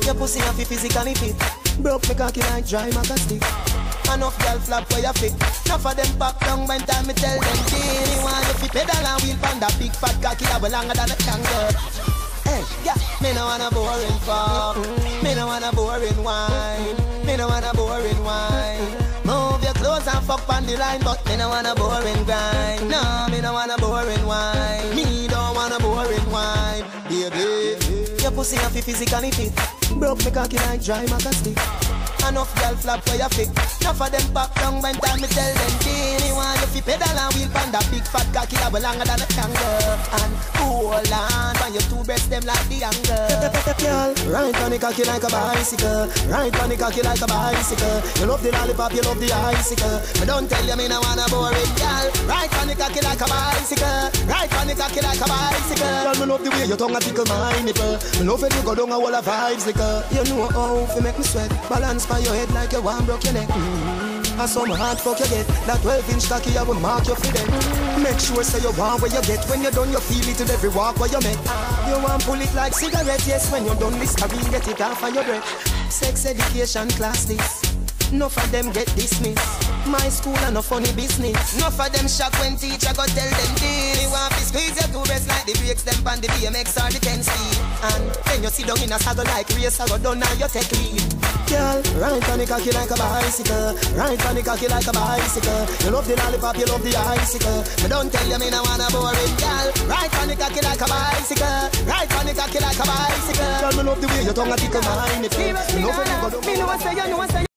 Your pussy have to physically fit. Broke me cocky like dry maca stick. Enough girl flap for your fit. Enough of them back down when time me tell them me want you fi pedal and wheel pan that big fat cocky that be longer than a kangaroo. Hey, yeah, me no want a boring fuck. Me no want a boring wine. Me no want a boring wine. Move your clothes and fuck on the line, but me no want a boring grind. No, me no want a boring wine. Me don't want a boring wine, baby. Your pussy have to physically fit. Broke me cocky like dry maca stick. Enough girl flap for your fit. Enough of them back down when time me tell them me want you fi pedal and wheel pan that big fat cocky that be longer than a kangaroo. And hold on, when your two breasts them like the angle. Girl, ride on the cocky like a bicycle. Ride on the cocky like a bicycle. You love the lollipop, you love the icicle. But don't tell you me no want a boring girl. Ride on the cocky like a bicycle. Ride on the cocky like a bicycle. Girl, me love the way your tongue a tickle my nipple. Me love when you go down a wall of vibes like you know how to make me sweat. Balance for your head like you want broke your neck. And some hard fuck you get. That 12-inch cocky I will mark you for them. Make sure so you want where you get. When you're done you feel it in every walk where you make. You want pull it like cigarette. Yes, when you're done this cabin get it off of your breath. Sex education class this. Enough of them get dismissed. My school and no funny business. Enough of them shock when teacher go tell them this. Me want to squeeze your two breasts like the brakes them pan the BMX or the 10-speed. And then you sit down in a saddle like race I go done now you take lead. Girl, ride on the cocky like a bicycle. Ride on the cocky like a bicycle. You love the lollipop, you love the icicle. But don't tell you me no want a boring girl. Ride on the cocky like a bicycle. Ride on the cocky like a bicycle. Girl, me love the way your tongue a tickle my nipple. Me know when you go down. Me know I say you know I say.